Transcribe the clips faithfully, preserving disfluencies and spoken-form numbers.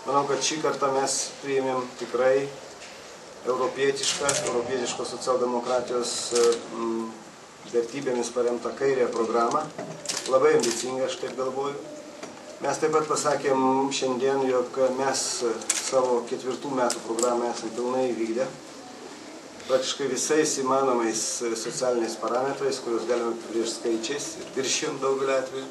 Manau, kad šį kartą mes priėmėm tikrai europietišką, europietiškos socialdemokratijos vertybėmis paremtą kairę programą. Labai ambicinga, aš taip galvoju. Mes taip pat pasakėm šiandien, jog mes savo ketvirtų metų programą esam pilnai įvykdę. Praktiškai visais įmanomais socialiniais parametrais, kuriuos galime apibrėžti skaičiais ir viršijom daugelį atvejų.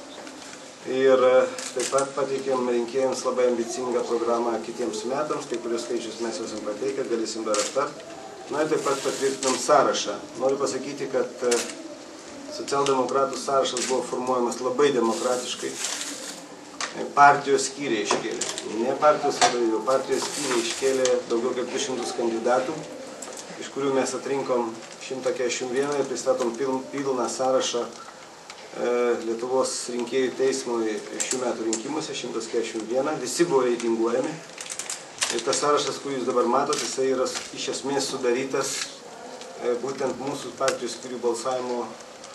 Ir taip pat pateikėm rinkėjams labai ambicingą programą kitiems metams, kai kurios skaičius mes esam pateikę, galėsim dar aptart. Na ir taip pat patvirtinom sąrašą. Noriu pasakyti, kad socialdemokratų sąrašas buvo formuojamas labai demokratiškai. Partijos skyriai iškėlė. Ne partijos vadovybė, partijos skyriai iškėlė daugiau kaip du šimtus kandidatų, iš kurių mes atrinkom šimtą keturiasdešimt vieną ir pristatom pilną sąrašą Lietuvos rinkėjų teismui šių metų rinkimuose, šimtas keturiasdešimt vienas. Visi buvo reitinguojami. Ir tas sąrašas, kurį jūs dabar matot, jisai yra iš esmės sudarytas būtent mūsų partijos skyrių balsavimo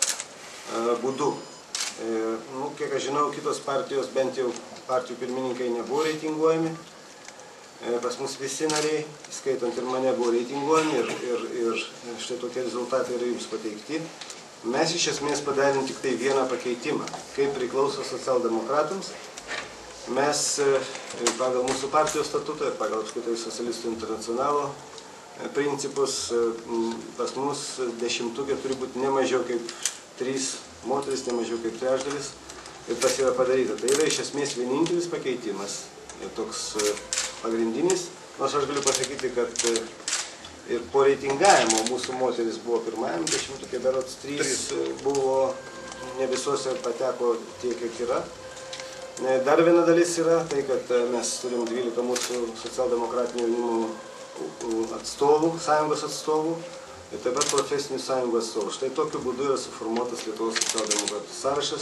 būdu. Nu, kiek aš žinau, kitos partijos, bent jau partijų pirmininkai, nebuvo reitinguojami. Pas mus visi nariai, įskaitant ir mane, buvo reitinguojami ir, ir, ir štai tokie rezultatai yra jums pateikti. Mes iš esmės padarėm tik tai vieną pakeitimą, kaip priklauso socialdemokratams. Mes pagal mūsų partijos statutą ir pagal apskritai socialistų internacionalo principus pas mus dešimtukė turi būti ne mažiau kaip trys moteris, ne mažiau kaip trečdalis. Ir tas yra padaryta. Tai yra iš esmės vienintelis pakeitimas, toks pagrindinis. Nors aš galiu pasakyti, kad ir po reitingavimo mūsų moteris buvo pirmajam dešimtukė, berods trys buvo, ne visose pateko tiek, kiek yra. Dar viena dalis yra tai, kad mes turim dvylika mūsų socialdemokratinio jaunimo atstovų, sąjungos atstovų ir taip pat profesinių sąjungos atstovų. Štai tokiu būdu yra suformuotas Lietuvos socialdemokratų sąrašas.